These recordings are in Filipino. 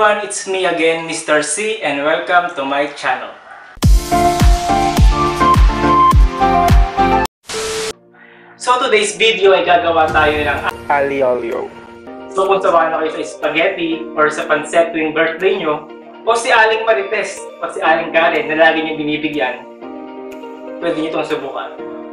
everyone, it's me again, Mr. C, and welcome to my channel. So today's video ay gagawa tayo ng Aglio Olio. So kung sabahan na kayo sa spaghetti or sa pancit tuwing birthday nyo, o si Aling Marites o si Aling Karen na lagi nyo binibigyan, pwede nyo itong subukan.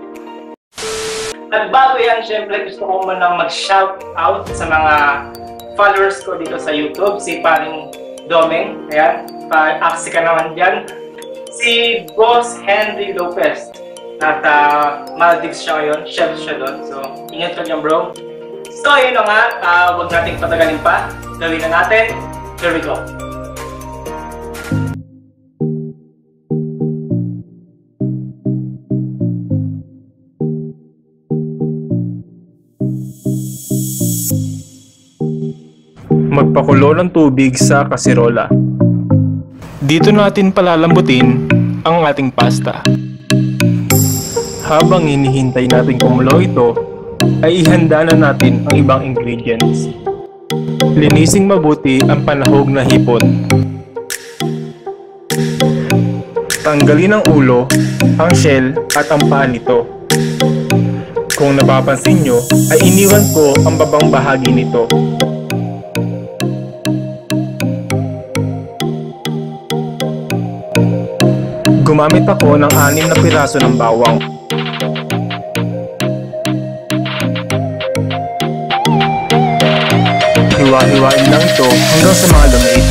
At bago yan, syempre gusto ko munang mag-shout out sa mga followers ko dito sa YouTube. Si Paring Domeng, ayan, pa-aksi ka naman dyan. Si Boss Henry Lopez, at Maldives siya ngayon, chef siya doon. So, ingat ka dyan bro. So, yun na nga, huwag nating patagalin pa. Gawin na natin. Here we go. Magpakulo ng tubig sa kasirola. Dito natin palalambutin ang ating pasta. Habang hinihintay natin kumulo ito, ay ihanda na natin ang ibang ingredients. Linising mabuti ang panahog na hipon. Tanggalin ang ulo, ang shell at ang paa nito. Kung napapansin nyo, ay iniwan ko ang babang bahagi nito. Gumamit ako ng 6 na piraso ng bawang. Hiwa-hiwain lang ito hanggang sa mga lumiit.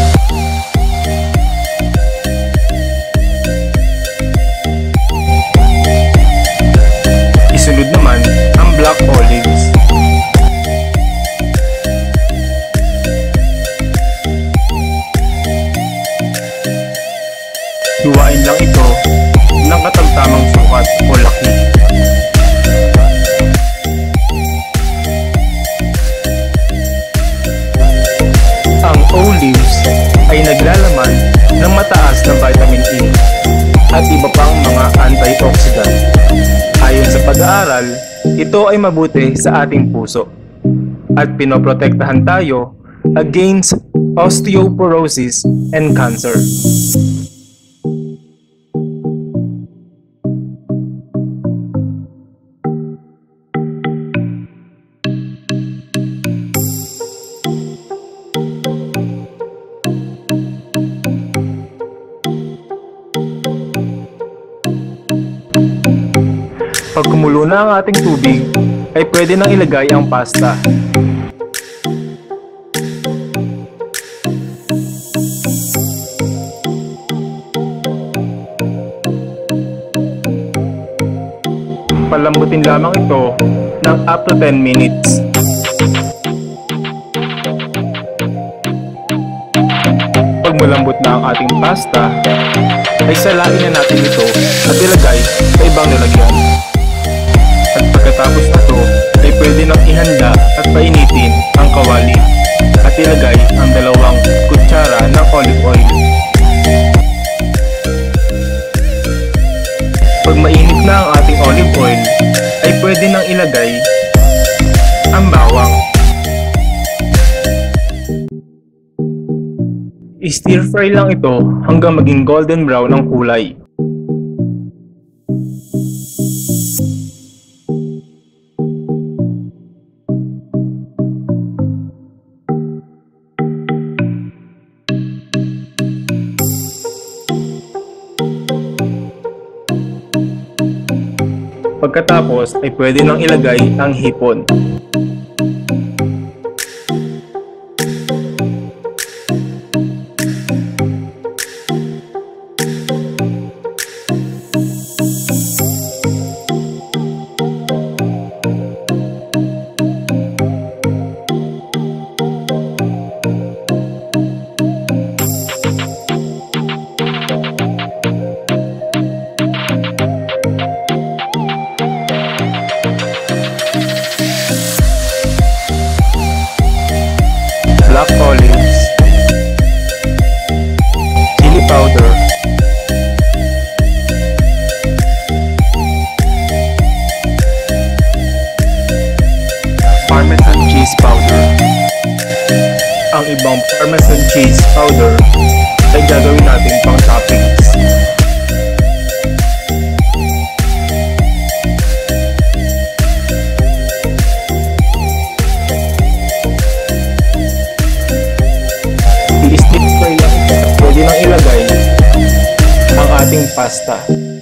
Isunod naman ang black olives. Hiwain lang ito ng katamtamang sukat o laki. Ang olives ay naglalaman ng mataas na vitamin E at iba pang mga antioxidant. Ayon sa pag-aaral, ito ay mabuti sa ating puso at pinoprotektahan tayo against osteoporosis and cancer. Pag kumulo na ang ating tubig, ay pwede nang ilagay ang pasta. Palambutin lamang ito ng up to 10 minutes. Pag malambot na ang ating pasta, ay salain na natin ito at ilagay sa ibang lalagyan. At pagkatapos na ito, ay pwede nang ihanda at painitin ang kawali at ilagay ang 2 kutsara ng olive oil. Pag mainit na ang ating olive oil, ay pwede nang ilagay ang bawang. I-stir fry lang ito hanggang maging golden brown ang kulay. Pagkatapos ay pwede nang ilagay ang hipon. ibang Parmesan cheese powder ay gagawin natin pang toppings. I-stick fry lang ito. Pwede nang ilagay ang ating pasta.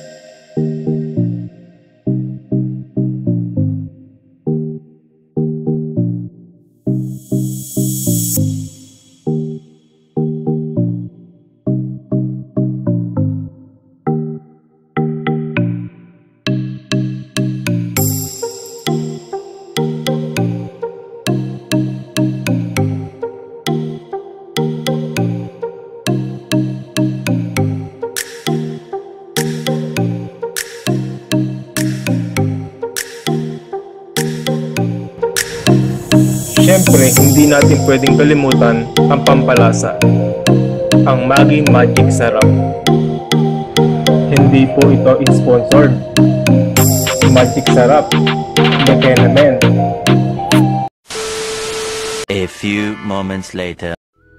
Siyempre, hindi natin pwedeng kalimutan ang pampalasa, ang Maggi Magic Sarap. Hindi po ito sponsored. Magic Sarap, Bekenamen. A few moments later.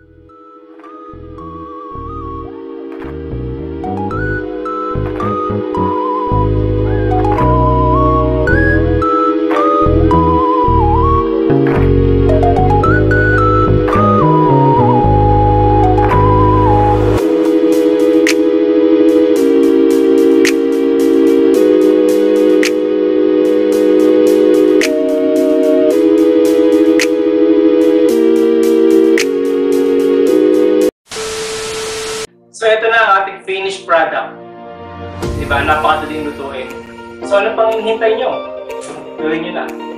So ito na ang ating finished product. Diba? Napakadaling lutuin. So ano pang hinihintay nyo? Gawin nyo na.